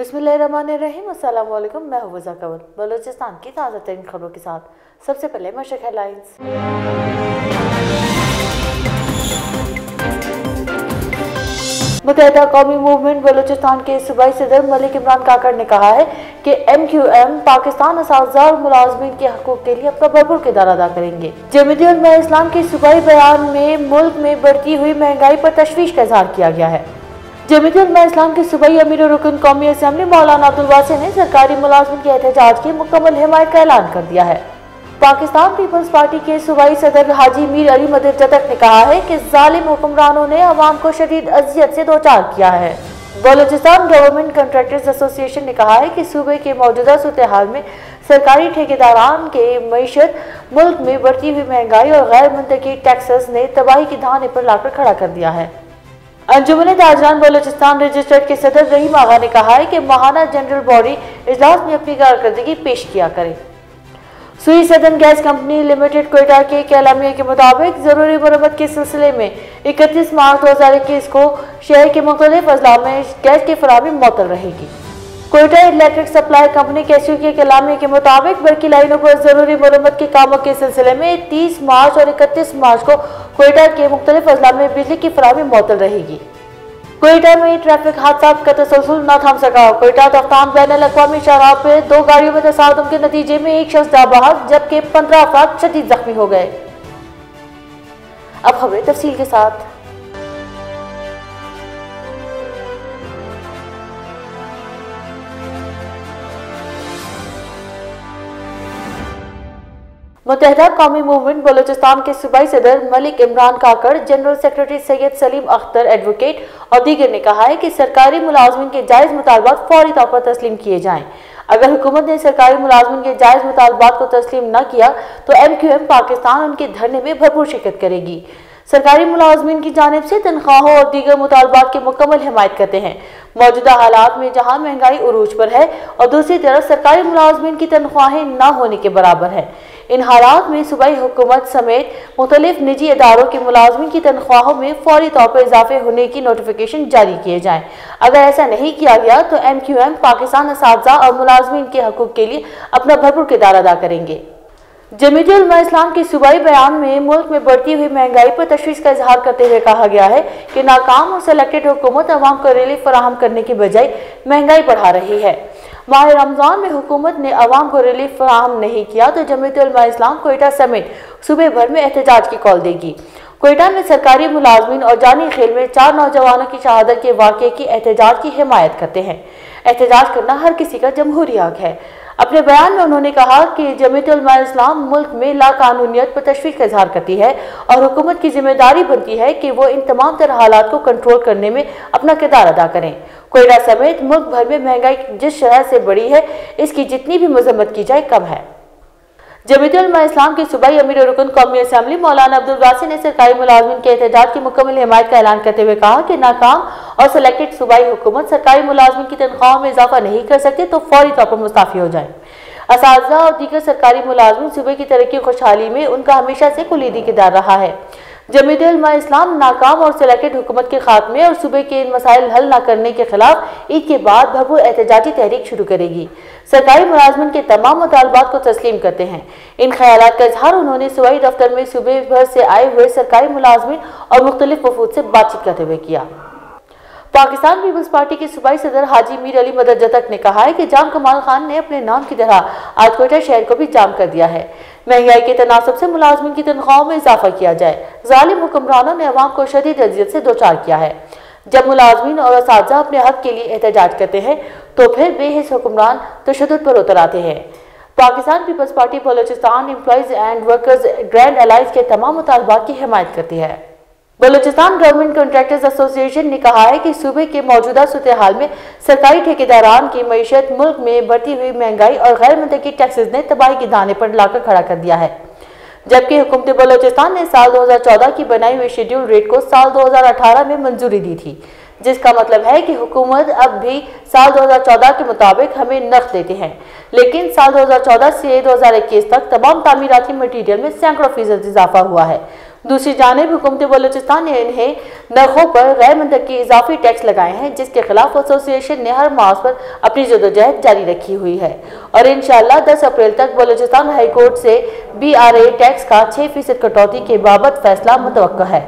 बिस्मिल्लाहिर्रहमानिर्रहीम। अस्सलाम वालेकुम। मैं हूं वज़ा कंवल। बलूचिस्तान की ताज़ा तरीन खबरों के साथ सबसे पहले मशरक़ हेडलाइंस। मुत्तहिदा कौमी मूवमेंट बलूचिस्तान के सूबाई सदर मलिक इमरान काकड़ ने कहा है कि MQM पाकिस्तान असातिज़ा और मुलाज़िमीन के हकूक़ के लिए अपना भरपूर किरदार अदा करेंगे। जमीयत उलमा इस्लाम के सूबाई बयान में मुल्क में बढ़ती हुई महंगाई पर तशवीश का इज़हार किया गया है। जमीयत उलमा इस्लाम के सूबाई अमीर और रुकन कौमी असेंबली मौलाना अब्दुल वासी ने सरकारी मुलाज़िमीन के एहतजाज की मुकम्मल हिमायत का ऐलान कर दिया है। पाकिस्तान पीपल्स पार्टी के सूबाई सदर हाजी मीर अली मदद जतक ने कहा है कि जालिम हुक्मरानों ने अवाम को शदीद अजियत से दो चार किया है। बलूचिस्तान गवर्नमेंट कंट्रैक्टर्स एसोसिएशन ने कहा है कि सूबे के मौजूदा सूरत हाल में सरकारी ठेकेदारान के मईशत, मुल्क में बढ़ती हुई महंगाई और गैर मुंतकी टैक्सेस ने तबाही की धाने पर लाकर खड़ा कर दिया है। अंजुमन ताजरान बलूचिस्तान रजिस्टर्ड के सदर रहीम आगा ने कहा है कि माहाना जनरल बॉडी इजलास में अपनी कारकर्दगी पेश किया करें। सुई सदन गैस कंपनी लिमिटेड कोयटा के एलामिया के मुताबिक जरूरी मरम्मत के सिलसिले में 31 मार्च 2021 को शहर के मुख्तलिफ अजला में गैस की फराहमी मुअत्तल रहेगी। Quetta electric supply company QESCO के एलामिया के मुताबिक बरकी लाइनों पर जरूरी मरम्मत के कामों के सिलसिले में 30 मार्च और 31 मार्च को कोयटा के मुख्तलिफ अजला में बिजली की फराहमी मुअत्तल रहेगी। कोयटा में ट्रैफिक हादसा का तसलसल न थम सका। कोयटा तख्तान बैनुल अक़वामी शाहराह पर दो गाड़ियों में तसादुम के नतीजे में एक शख्स जाँ बहक जबकि 15 अफराद शदीद जख्मी हो गए। अब खबरें तफसील के साथ। मुत्तहिदा कौमी मूवमेंट बलूचिस्तान के सूबाई सदर Malik Imran Kakar, general secretary Syed Salim Akhtar advocate और दीगर ने कहा है कि सरकारी मुलाजमिन के जायज़ मुतालबात फौरी तौर पर तस्लीम किए जाएं। अगर हुकूमत ने सरकारी मुलाजमिन के जायज़ मुतालबात को तस्लीम न किया तो MQM पाकिस्तान उनके धरने में भरपूर शिरकत करेगी। सरकारी मुलाजमिन की जानिब से तनख्वाहों और दीगर मुतालबात की मुकम्मल हिमायत करते हैं। मौजूदा हालात में जहाँ महंगाई उरूज पर है और दूसरी तरफ सरकारी मुलाजमिन की तनख्वाहें न होने के बराबर है, इन हालात में सूबाई हुकूमत समेत मुख्तलिफ निजी इदारों के मुलाजमिन की तनख्वाहों में फौरी तौर पर इजाफे होने की नोटिफिकेशन जारी किए जाएं। अगर ऐसा नहीं किया गया तो MQM पाकिस्तान असातिज़ा और मुलाजमिन के हकूक़ के लिए अपना भरपूर किरदार अदा करेंगे। जमीयत उलमा इस्लाम के सूबाई बयान में मुल्क में बढ़ती हुई महंगाई पर तशवीश का इजहार करते हुए कहा गया है कि नाकाम और सेलेक्टेड हुकूमत अवाम को रिलीफ फराहम करने की बजाय महंगाई बढ़ा रही है। माह रमजान में हुकूमत ने अवाम को रिलीफ फराहम नहीं किया तो जमीयत उलमा इस्लाम कोयटा समेत सूबे भर में एहतजाज की कॉल देगी। कोयटा में सरकारी मुलाजमिन और जानी खेल में 4 नौजवानों की शहादत के वाक़े की एहतजाज की हिमायत करते हैं। एहतजाज करना हर किसी का जमहूरी हक है। अपने बयान में उन्होंने कहा कि जमीयत उलमा इस्लाम मुल्क में लाकानूनियत पर तशवीश का इजहार करती है और हुकूमत की जिम्मेदारी बनती है कि वो इन तमाम तरह हालात को कंट्रोल करने में अपना किरदार अदा करें। कोयटा समेत मुल्क भर में महंगाई जिस शरह से बढ़ी है, इसकी जितनी भी मजम्मत की जाए कम है। जमीयत उलमा इस्लाम के सूबाई अमीर और रुकन कौमी असेंबली मौलाना अब्दुल वासी ने सरकारी मुलाजमिन के एहतजाज की मुकम्मल हिमायत का ऐलान करते हुए कहा कि नाकाम और सेलेक्टेड सूबाई हुकूमत सरकारी मुलाजमिन की तनख्वाहों में इजाफा नहीं कर सकते तो फौरी तौर पर मुस्ताफी हो जाए। असातिज़ा और दीगर सरकारी मुलाजमिन सूबे की तरक्की और खुशहाली में उनका हमेशा से कुलीदी किरदार रहा है। जमीयत उलमा इस्लाम नाकाम और सेलेक्टेड हुकूमत के खात्मे और सूबे के इन मसाइल हल न करने के खिलाफ ईद के बाद भरपूर एहतजाजी तहरीक शुरू करेगी। सरकारी मुलाजमिन के तमाम मुतालबात को तस्लीम करते हैं। इन ख्यालात का इजहार उन्होंने सूबाई दफ्तर में सूबे भर से आए हुए सरकारी मुलाजमिन और मुख्तलिफ वफूद से बातचीत करते हुए किया। पाकिस्तान पीपल्स पार्टी के सूबाई सदर हाजी मीर अली मदद जतक ने कहा है कि जाम कमाल खान ने अपने नाम की तरह आज कोयटा शहर को भी जाम कर दिया है। महंगाई के तनासब से मुलाजमिन की तनख्वाहों में इजाफा किया जाए। जालिम हुक्मरानों ने अवाम को शदीद अजियत से दो चार किया है। जब मुलाजमिन और असातिज़ा अपने हक के लिए एहतजाज करते हैं तो फिर बेहिस हुक्मरान तशद्दुद पर उतर आते हैं। Pakistan Peoples Party Balochistan employees and workers grand alliance के तमाम मुतालबात की हिमायत करती है। बलूचिस्तान गवर्नमेंट कंट्रैक्टर्स एसोसिएशन ने कहा है कि सूबे के मौजूदा सूरत हाल में सरकारी ठेकेदारान की मईशत, मुल्क में बढ़ती हुई महंगाई और गैर मुंतकी टैक्सेस ने तबाही के दाने पर लाकर खड़ा कर दिया है। जबकि हुकूमत बलूचिस्तान ने साल 2014 की बनाई हुई शेड्यूल रेट को साल 2018 में मंजूरी दी थी, जिसका मतलब है कि हुकूमत अब भी साल 2014 के मुताबिक हमें नक़द देते हैं, लेकिन साल 2014 से 2021 तक तमाम तामीराती मटीरियल में सैकड़ों फीसद इजाफा हुआ है। दूसरी जानिब हुकूमत बलूचिस्तान ने इन्हें नरखों पर गैर मंतकी इजाफी टैक्स लगाए हैं, जिसके खिलाफ एसोसिएशन ने हर मार्च पर अपनी जदोजहद जारी रखी हुई है और इंशाअल्लाह 10 अप्रैल तक बलूचिस्तान हाई कोर्ट से BRA टैक्स का 6% कटौती के बाबत फैसला मुतवक्का है।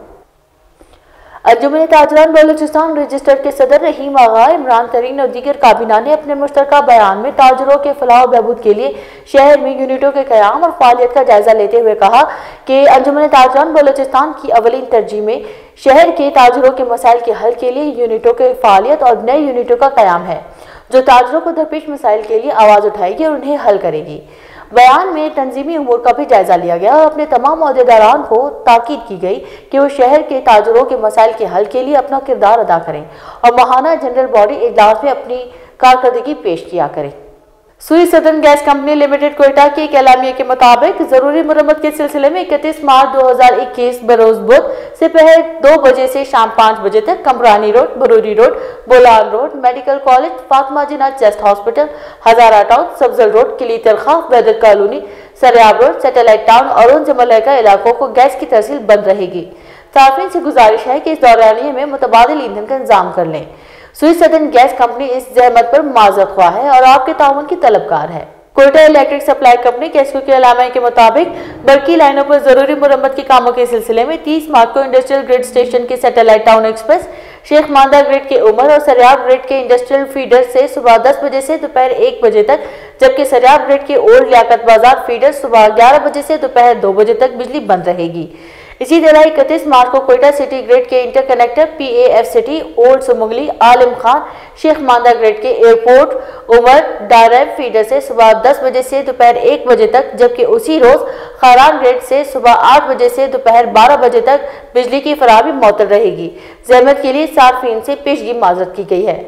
अंजुमन ताजरान बलूचिस्तान रजिस्टर के सदर रहीम आगा, इमरान तरीन और दीगर काबीना ने अपने मुश्तरका बयान में ताजरों के फलाह बहबूद के लिए शहर में यूनिटों के क़याम और फालियत का जायजा लेते हुए कहा कि अंजुमन ताजरान बलूचिस्तान की अवलीन तरजीह में शहर के ताजरों के मसाइल के हल के लिए यूनिटों के फालियत और नए यूनिटों का क़याम है, जो ताजरों को दरपेश मसाइल के लिए आवाज़ उठाएगी और उन्हें हल करेगी। बयान में तंजीमी उमूर का भी जायजा लिया गया और अपने तमाम अहदेदारान को ताकीद की गई कि वो शहर के ताजरों के मसाइल के हल के लिए अपना किरदार अदा करें और माहाना जनरल बॉडी इजलास में अपनी कारकर्दगी पेश किया करें। Sui southern gas company limited Quetta के एक एलामिया के मुताबिक जरूरी मुरम्मत के सिलसिले में 31 मार्च 2021 बरोज बुध दोपहर 2 बजे से शाम 5 बजे तक Kamrani road, brewery road, Bolan road, medical college, Fatima Jinnah chest hospital, Hazara town, Sabzal road, Kili Tarkha, weather colony, Sariab road, satellite town और उन जमलका इलाकों को गैस की तरसील बंद रहेगी। सार्फिन से गुजारिश है कि इस दौरानिये में मुतबादिल ईंधन का इंतजाम कर लें। सुई सदर्न गैस कंपनी इस जहमत पर माजरत ख्वाह है और आपके ताउन की तलबगार है। Quetta electric supply company QESCO के अलामा के मुताबिक बरकी लाइनों पर जरूरी मुरम्मत के कामों के सिलसिले में 30 मार्च को इंडस्ट्रियल ग्रिड स्टेशन के satellite town express, Sheikh Manda grid के उमर और सरियाब ग्रिड के इंडस्ट्रियल फीडर से सुबह 10 बजे से दोपहर 1 बजे तक, जबकि सरियाब ग्रिड के ओल्ड लियाकत बाजार फीडर सुबह 11 बजे से दोपहर 2 बजे तक बिजली बंद रहेगी। इसी तरह 31 मार्च को कोयटा सिटी ग्रिड के interconnector PAF city, old Samungli, Alim Khan, Sheikh Manda grid के एयरपोर्ट, उमर, डायरेब फीडर से सुबह 10 बजे से दोपहर 1 बजे तक, जबकि उसी रोज खारान ग्रिड से सुबह 8 बजे से दोपहर 12 बजे तक बिजली की फराहमी मौतल रहेगी। जहमत के लिए सार्फिन से पेशगी माजरत की गई है।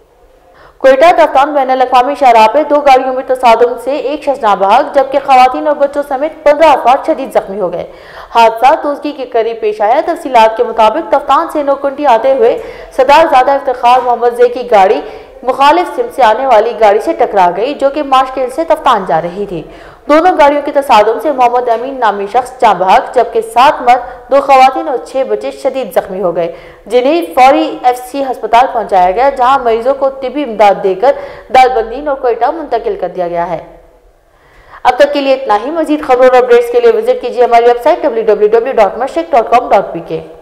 कोयटा तफ्तान बैनुल-अक़वामी शाहराह पे 2 गाड़ियों में तसादुम से एक शख्स नाबाग जबकि खवातीन और बच्चों समेत 15 अफराद शदीद जख्मी हो गए। हादसा तोजगी के करीब पेश आया। तफसीलात के मुताबिक तफ्तान से नौकुंडी आते हुए सदारजादा इफ्तिखार मोहम्मद जे की गाड़ी मुखालिफ सिम से आने वाली गाड़ी से टकरा गई, जो कि माशकिल से तफ्तान जा रही थी। दोनों गाड़ियों के तसादुम से मोहम्मद अमीन नामी शख्स जाँ बहक, जबकि 7 मर्द, 2 खवातीन और 6 बच्चे शदीद जख्मी हो गए, जिन्हें फौरी FC अस्पताल पहुंचाया गया, जहां मरीजों को तिब्बी इमदाद देकर दालबंदीन और कोयटा मुंतकिल कर दिया गया है। अब तक के लिए इतना ही। मजीद खबरों और अपडेट्स के लिए विजिट कीजिए हमारी वेबसाइट www.mashriq.com.pk।